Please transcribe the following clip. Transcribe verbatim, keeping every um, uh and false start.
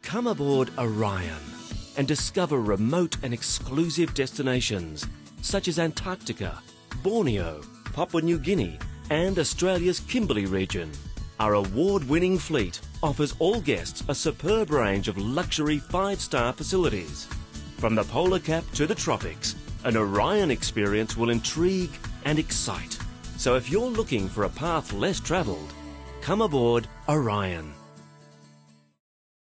Come aboard Orion and discover remote and exclusive destinations such as Antarctica, Borneo, Papua New Guinea and Australia's Kimberley region. Our award-winning fleet offers all guests a superb range of luxury five-star facilities. From the polar cap to the tropics, an Orion experience will intrigue and excite. So if you're looking for a path less travelled, come aboard Orion.